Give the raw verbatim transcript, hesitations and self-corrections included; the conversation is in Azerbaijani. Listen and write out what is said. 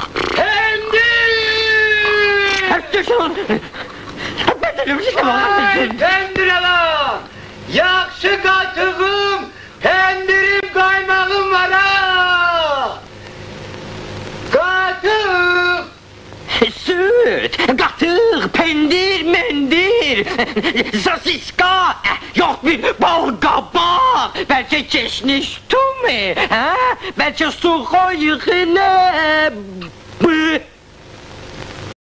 Pendir! Ay, pendir ala! Yakşı katığım, pendirim kaymağım var ha! Katıq! Süt, qatıq, pendir, mendir, sosiska, yox bir bal qabaq, bəlkə keşniş tumi, hə? Bəlkə su xoyuq ilə,